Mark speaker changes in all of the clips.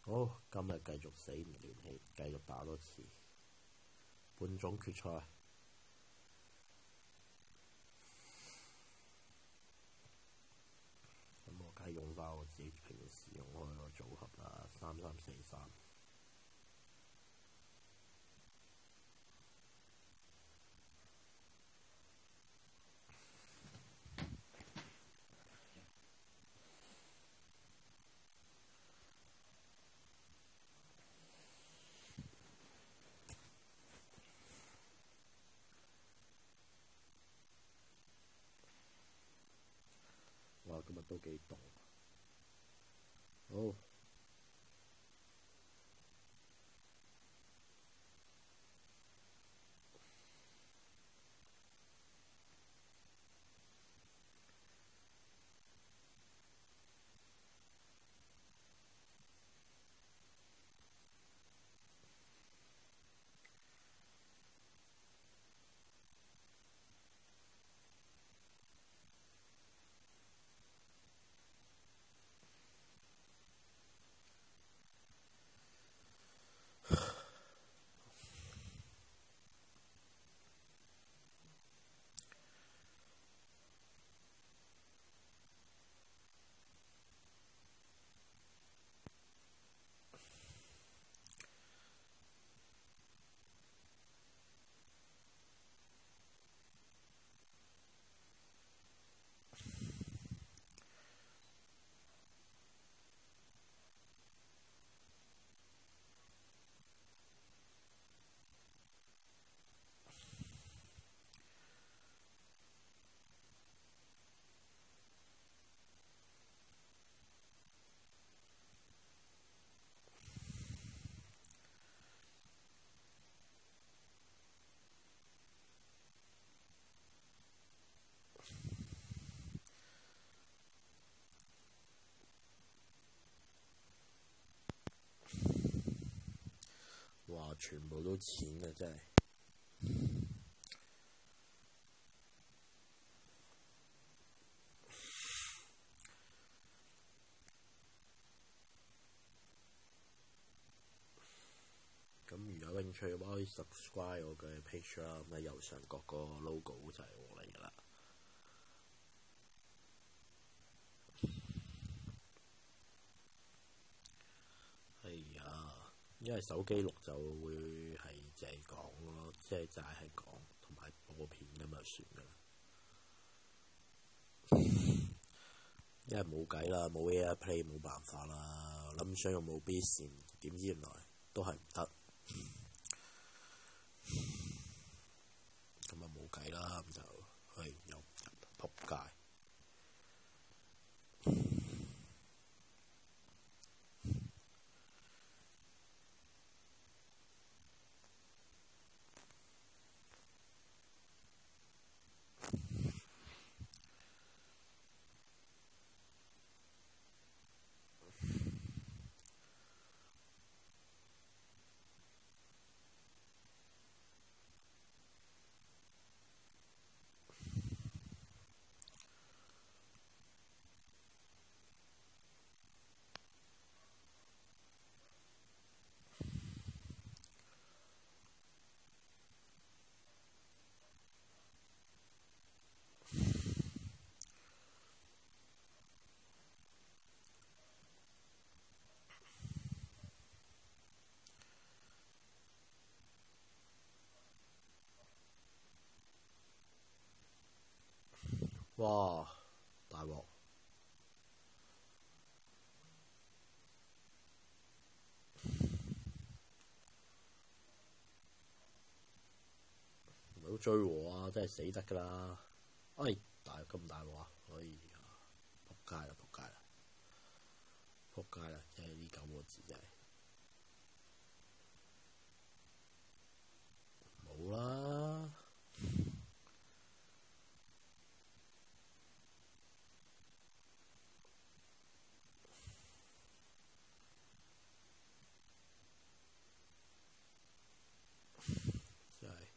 Speaker 1: 好，今日繼續死唔斷氣，繼續打多次半總決賽。咁我梗係用翻我自己平時用開個組合啦，3343。哇！今日都幾凍。好。哇！全部都錢啊，真係。咁如果有興趣嘅話，可以 subscribe 我嘅 page 啦。咁喺右上角個 logo 就係我嚟㗎啦。係啊，因為手機錄就會係淨係講咯，即係就係講同埋播片咁就算㗎啦。因為冇計啦，冇 AirPlay 冇辦法啦。諗想用冇 B 線，點知原來都係唔得。咁啊冇計啦，咁就又仆街。哇！大鑊！唔好追我啊！真係死得㗎啦！哎，咁大鑊啊！哎呀，仆街啦！仆街啦！仆街啦！真係呢9個字真係冇啦。真係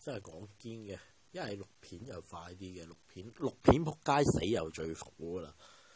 Speaker 1: 真係講堅嘅，一係錄片又快啲嘅，錄片仆街死又最苦噶啦。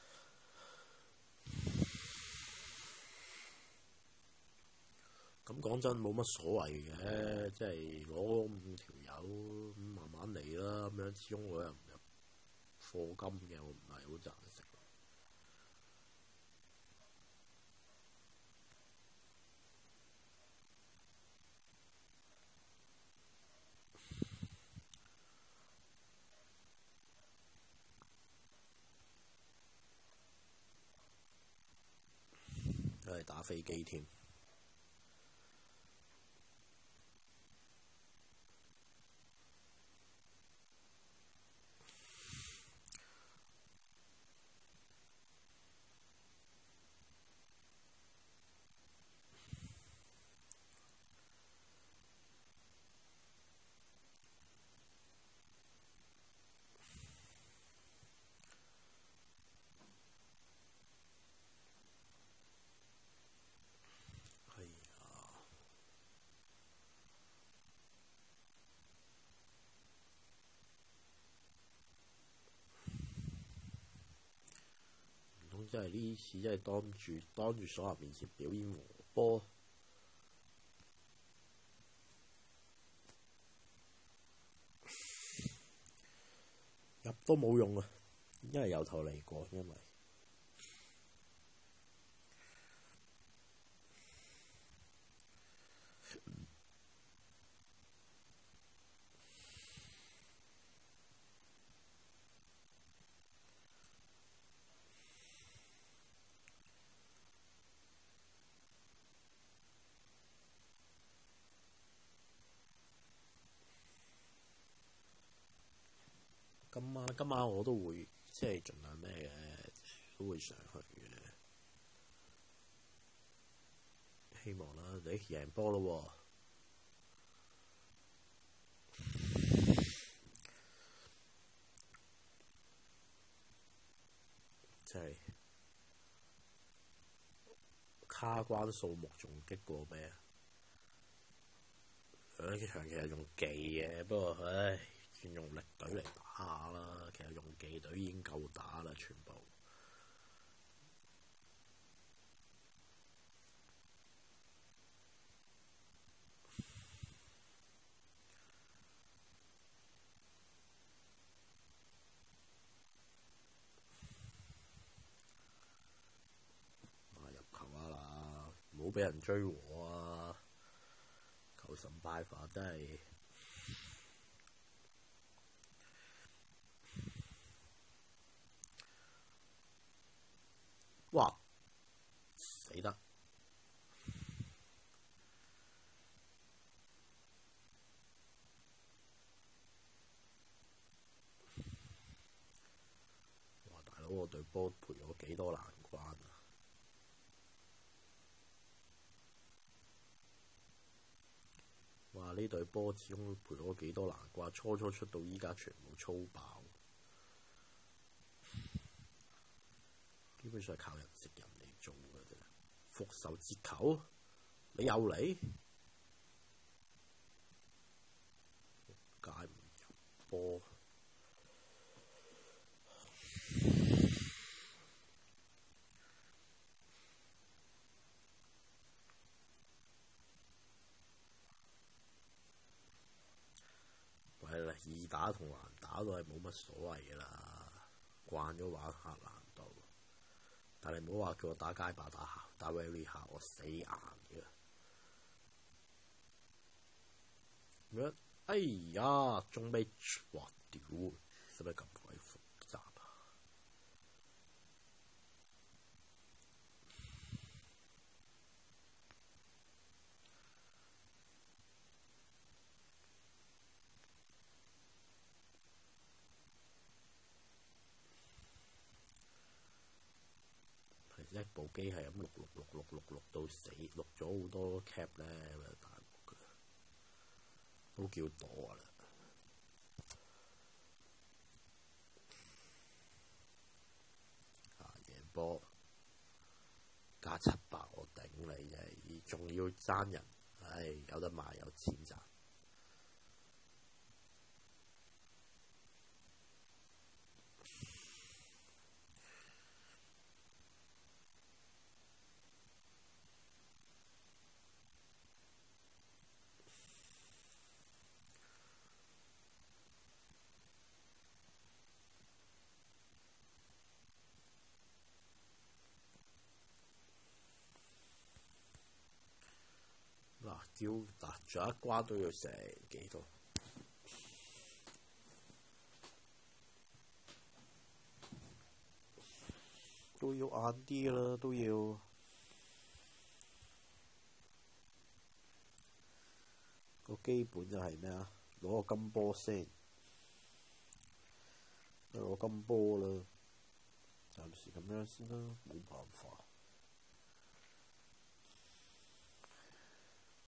Speaker 1: 咁講真冇乜所謂嘅，即係攞5條友慢慢嚟啦，咁樣始終我又唔入課金嘅，我唔係好贊成。都係打飛機添。真係呢次真係當住所有人面前表演和波，入都冇用啊！因為由頭嚟過，因為今晚我都會即係盡量咩嘅，都會上去嘅。希望啦，你贏波咯喎！即係卡關數目仲激過咩啊？呢場其實用技嘅，不過唉，轉用力隊嚟打下啦。其實用技隊已經夠打啦，全部。入球啊啦！唔好俾人追和啊！求神拜佛真係〜哇！死得！哇！大佬，我隊波賠咗幾多難關啊！哇！呢隊波始終賠咗幾多難關，初出到依家全部粗爆，基本上係靠人食人嚟做嘅啫。復仇節球，你又嚟？解唔入波？係啦，易打同難打都係冇乜所謂噶啦，慣咗玩下難度。但係唔好話叫我打街霸打 Rally 下，我死硬嘅。咁哎呀，仲未哇屌，使乜咁鬼複雜啊？一部機係咁錄到死，錄咗好多 cap 咧，大鑊㗎，都叫多啦。贏波加700，我頂你啫！仲要爭人，唉，有得賣有錢賺。 叫嗱，仲有一關都要成幾多？都要晏啲啦，都要。個基本就係咩啊？攞個金波先，攞金波啦。暫時咁樣先啦，冇辦法。